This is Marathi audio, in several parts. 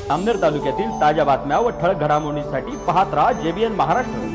जामनेर तालुक्यातील ताज्या बातम्या व ठळक घडामोडींसाठी पाहत राहा JBN महाराष्ट्र।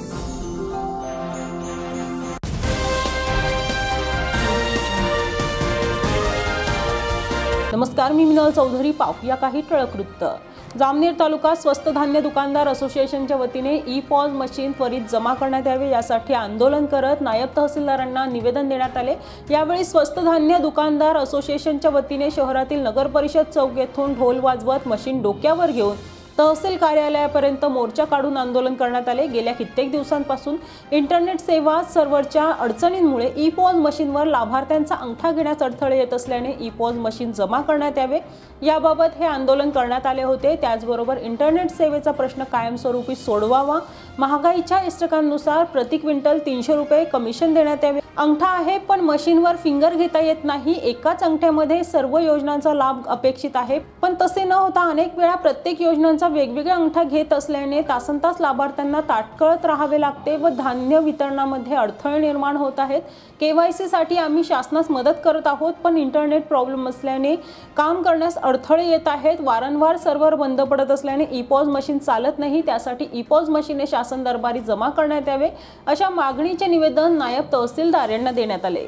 नमस्कार, मी मिनल चौधरी। पाहूया काही ठळक वृत्त। जामनेर तालुका स्वस्त धान्य दुकानदार असोसिएशनच्या वतीने ई-पॉज मशीन त्वरित जमा करण्यात यावे यासाठी आंदोलन करत नायब तहसीलदारांना निवेदन देण्यात आले। यावेळी स्वस्त धान्य दुकानदार असोसिएशनच्या वतीने शहरातील नगर परिषद चौक येथून ढोल वाजवत मशीन डोक्यावर घेऊन तहसील कार्यालयापर्यंत मोर्चा काढून आंदोलन करण्यात आले। गेल्या कित्येक दिवसांपासून इंटरनेट सेवा सर्व्हरच्या अडचणींमुळे ई-पॉज मशीनवर लाभार्थ्यांचा अंगठा घेण्यास अडथळे येत असल्याने ई-पॉज मशीन जमा करण्यात यावे याबाबत हे आंदोलन करण्यात आले होते। त्याचबरोबर इंटरनेट सेवेचा प्रश्न कायमस्वरूपी सोडवावा, महागाईच्या इष्टकांनुसार प्रति क्विंटल 300 रुपये कमिशन देण्यात यावे। अंगठा आहे पण मशीनवर फिंगर घेता येत नाही, एकाच अंगठ्यामध्ये सर्व योजनांचा लाभ अपेक्षित आहे, पण तसे न होता अनेक वेळा प्रत्येक योजनांचा वेगवेगळा अंगठा घेत असल्याने तासनतास लाभार्थ्यांना ताटकळत राहावे लागते व धान्य वितरणामध्ये अडथळे निर्माण होत आहेत। KYC साठी आम्ही शासनास मदत करत आहोत, पण इंटरनेट प्रॉब्लेम असल्याने काम करण्यास अडथळे येत आहेत। वारंवार सर्व्हर बंद पडत असल्याने ई-पॉज मशीन चालत नाही, त्यासाठी ई-पॉज मशीन शासन दरबारी जमा करण्यात यावे अशा मागणीचे निवेदन नायब तहसीलदार यांना देण्यात आले।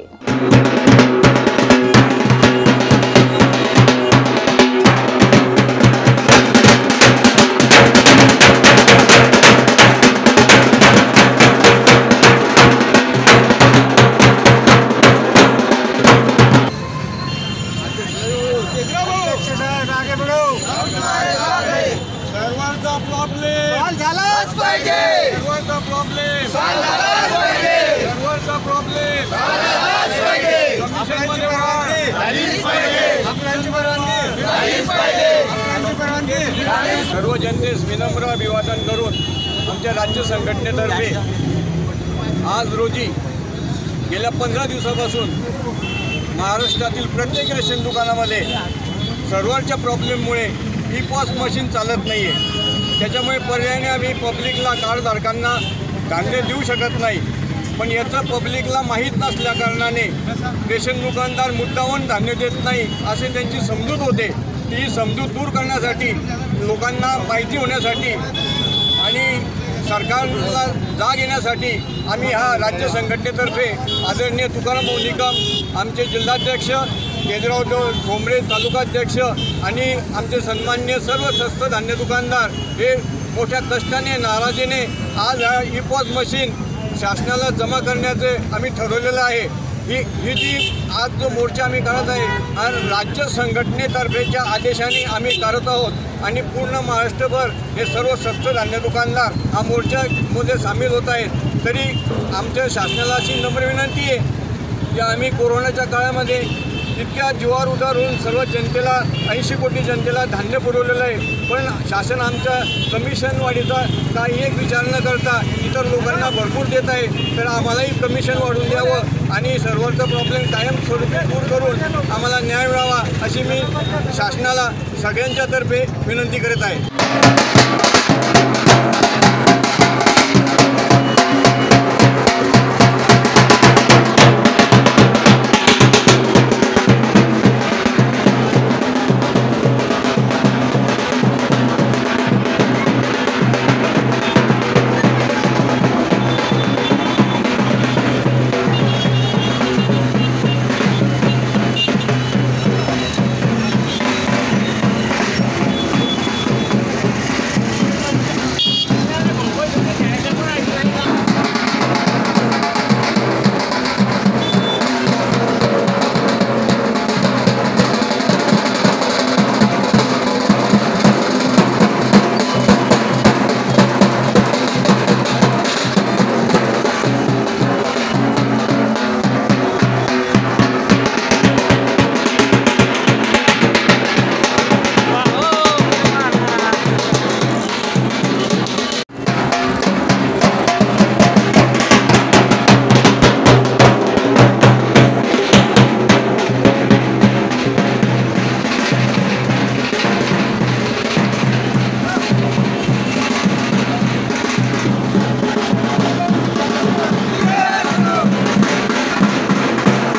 सर्व जनतेस विनम्र अभिवादन करून आमच्या राज्य संघटनेतर्फे आज रोजी गेल्या 15 दिवसापासून महाराष्ट्रातील प्रत्येक रेशन दुकानामध्ये सर्व्हरच्या प्रॉब्लेममुळे ई-पॉज मशीन चालत नाही आहे। त्याच्यामुळे पर्यायाने आम्ही पब्लिकला कार्डधारकांना धान्य देऊ शकत नाही, पण याचं पब्लिकला माहीत नसल्या कारणाने रेशन दुकानदार मुद्दामून धान्य देत नाही असे त्यांची समजूत होते। ती समजूत दूर करण्यासाठी, लोकांना माहिती होण्यासाठी आणि सरकारला जाग येण्यासाठी आम्ही हा राज्य संघटनेतर्फे आदरणीय तुकाराम निकम, आमचे जिल्हाध्यक्ष केजराव ठोंबरे, तालुकाध्यक्ष आणि आमचे सन्माननीय सर्व स्वस्त धान्य दुकानदार हे मोठ्या कष्टाने, नाराजीने आज हा ई-पॉज मशीन शासनाला जमा करण्याचे आम्ही ठरवलेलं आहे। ही जी आज जो मोर्चा आम्ही करत आहे हा राज्य संघटनेतर्फेच्या आदेशाने आम्ही करत आहोत आणि पूर्ण महाराष्ट्रभर हे सर्व स्वस्त धान्य दुकानदार हा मोर्चामध्ये सामील होत आहेत। तरी आमच्या शासनाला अशी नम्र विनंती आहे की आम्ही कोरोनाच्या काळामध्ये इतक्या जीवावर उदार होऊन सर्व जनतेला 80 कोटी जनतेला धान्य पुरवलेलं आहे, पण शासन आमच्या कमिशन वाढीचा काही एक विचार न करता इतर लोकांना भरपूर देत आहे। तर आम्हालाही कमिशन वाढवून द्यावं आणि सर्व्हरचा प्रॉब्लेम कायमस्वरूपी दूर करून आम्हाला न्याय मिळावा अशी मी शासनाला सगळ्यांच्या तर्फे विनंती करत आहे।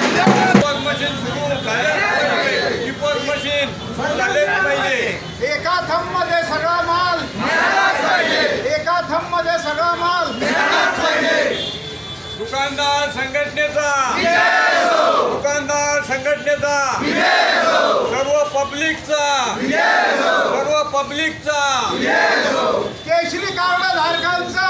एका एका थंबमध्ये सगळा माल, एका थंबमध्ये सगळा माल. दुकानदार संघटनेचा, दुकानदार संघटनेचा, सर्व पब्लिकचा, सर्व पब्लिकचा, केशरी कार्ड धारकांचा.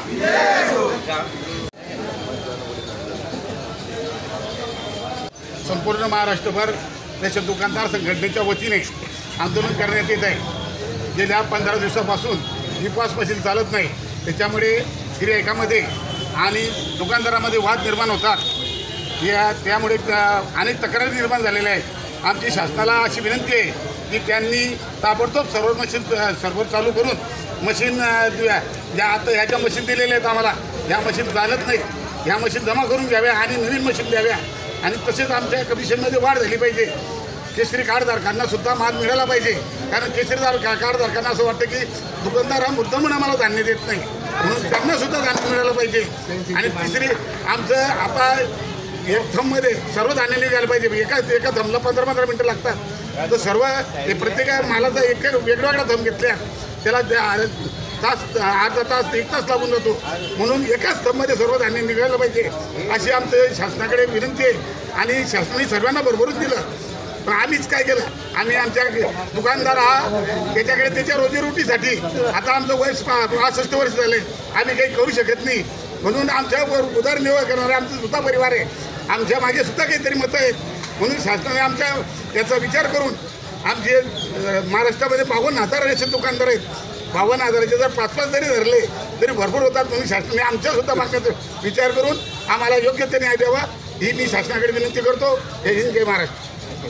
संपूर्ण महाराष्ट्रभर रेशन दुकानदार संघटनेच्या वतीने आंदोलन करण्यात येत आहे. गेल्या 15 दिवसापासून ई-पॉस मशीन चालत नाही, त्याच्यामुळे गिऱ्हाईकामध्ये आणि दुकानदारामध्ये वाद निर्माण होतात. त्यामुळे अनेक तक्रारी निर्माण झालेल्या आहेत. आमची शासनाला अशी विनंती आहे की त्यांनी ताबडतोब सर्व्हर चालू करून मशीन ज्या आता ह्याच्या मशीन दिलेल्या आहेत आम्हाला, ह्या मशीन चालत नाही, ह्या मशीन जमा करून घ्याव्या आणि नवीन मशीन द्याव्या. आणि तसेच आमच्या कमिशनमध्ये वाढ झाली पाहिजे. केसरी कार्डधारकांना सुद्धा माल मिळाला पाहिजे, कारण केसरी कार्डधारकांना असं वाटतं की दुकानदार हा मुद्दामून आम्हाला धान्य देत नाही, म्हणून त्यांना सुद्धा धान्य मिळालं पाहिजे. आणि तिसरी आमचं आता एक थंबमध्ये सर्व धान्य निघायला पाहिजे. एका थंबला 15-15 मिनटं लागतात, तर सर्व प्रत्येक मालाचा एक वेगवेगळा थंब घेतल्या त्याला अर्धा तास 1 तास लागून जातो. म्हणून एकाच थंबमध्ये सर्व धान्य निघायला पाहिजे अशी आमचं शासनाकडे विनंती आहे. आणि शासनाने सर्वांना भरभरून दिलं, पण आम्हीच काय केलं, आम्ही आमच्या दुकानदार हा त्याच्याकडे त्याच्या रोजीरोटीसाठी, आता आमचं वय 65 वर्ष झाले, आम्ही काही करू शकत नाही. म्हणून आमच्यावर उदरनिर्वाह करणारे आमचा सुद्धा परिवार आहे, आमच्या मागे सुद्धा काहीतरी मतं आहेत. म्हणून शासनाने आमच्या याचा विचार करून आमचे महाराष्ट्रामध्ये 52,000 रेशन दुकानदार आहेत. 52,000चे जर 5-5 जरी धरले तरी भरपूर होतात. म्हणून शासनाने आमच्यासुद्धा मागण्याचा विचार करून आम्हाला योग्य ते न्याय द्यावा ही मी शासनाकडे विनंती करतो. जय हिंद, जय महाराष्ट्र.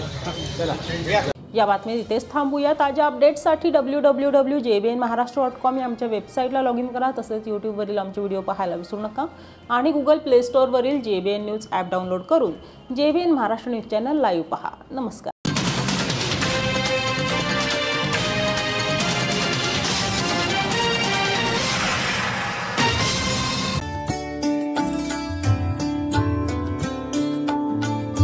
या बातमीत इथेच थांबूया. ताज्या अपडेट्ससाठी www.jbnmaharashtra.com या आमच्या वेबसाईटला लॉग इन करा. तसेच यूट्यूबवरील आमचे व्हिडिओ पाहायला विसरू नका. आणि गुगल प्ले स्टोअरवरील JBN न्यूज ॲप डाउनलोड करून JBN Maharashtra news channel live पहा. नमस्कार.